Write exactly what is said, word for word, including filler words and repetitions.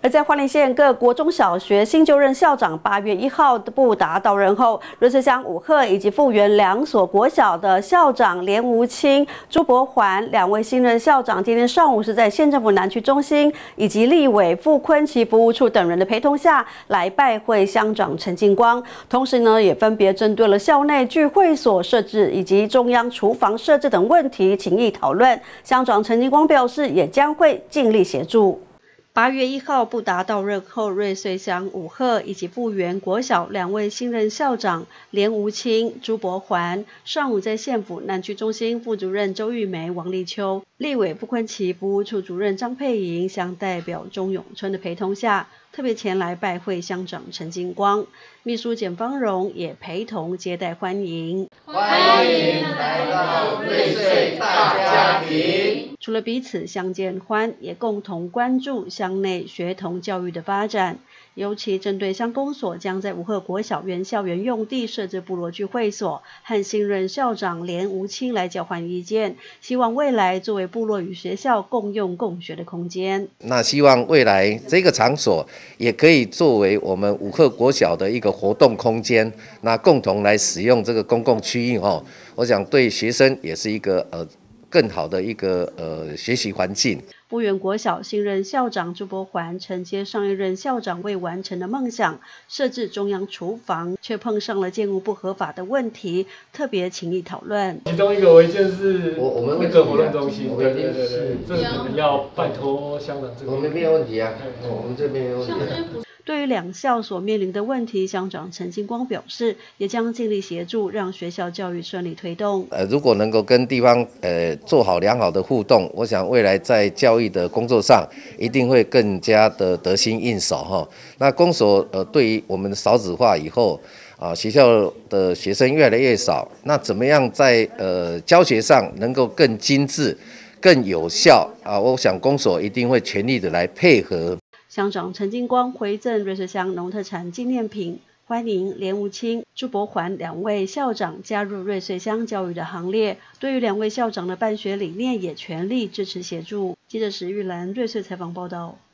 而在花莲县各国中小学新就任校长八月一号不达到任后，瑞穗乡五鹤以及富原两所国小的校长连吴清、朱伯环两位新任校长，今天上午是在县政府南区中心以及立委傅昆萁服务处等人的陪同下来拜会乡长陈进光，同时呢也分别针对了校内聚会所设置以及中央厨房设置等问题情谊讨论。乡长陈进光表示，也将会尽力协助。八月一号不达到任后，瑞穗乡五鹤以及富原国小两位新任校长连吴清、朱伯环，上午在县府南区中心副主任周玉梅、王立秋、立委傅昆萁服务处主任张佩莹，乡代表钟永春的陪同下，特别前来拜会乡长陈进光，秘书简芳荣也陪同接待欢迎。 欢迎来到瑞穗大家庭。 除了彼此相见欢，也共同关注乡内学童教育的发展，尤其针对乡公所将在五鹤国小原校园用地设置部落聚会所，和新任校长连吴清来交换意见，希望未来作为部落与学校共用共学的空间。 那希望未来这个场所也可以作为我们五鹤国小的一个活动空间，那共同来使用这个公共区域哦，我想对学生也是一个呃更好的一个呃学习环境。 富原国小新任校长朱伯环承接上一任校长未完成的梦想，设置中央厨房，却碰上了建物不合法的问题，特别情谊讨论。 其中一个违建是我我们那个活动中心， 对对对对，这可能要拜托乡长这个。 我们没有问题啊，我们这边没有问题。 对于两校所面临的问题，乡长陈进光表示，也将尽力协助，让学校教育顺利推动。 呃，如果能够跟地方呃做好良好的互动，我想未来在教育的工作上一定会更加的得心应手哈。那公所呃对于我们少子化以后啊，学校的学生越来越少，那怎么样在呃教学上能够更精致、更有效啊？我想公所一定会全力的来配合。 乡长陈进光回赠瑞穗乡农特产纪念品，欢迎连吴清、朱伯环两位校长加入瑞穗乡教育的行列。对于两位校长的办学理念，也全力支持协助。记者石玉兰瑞穗采访报道。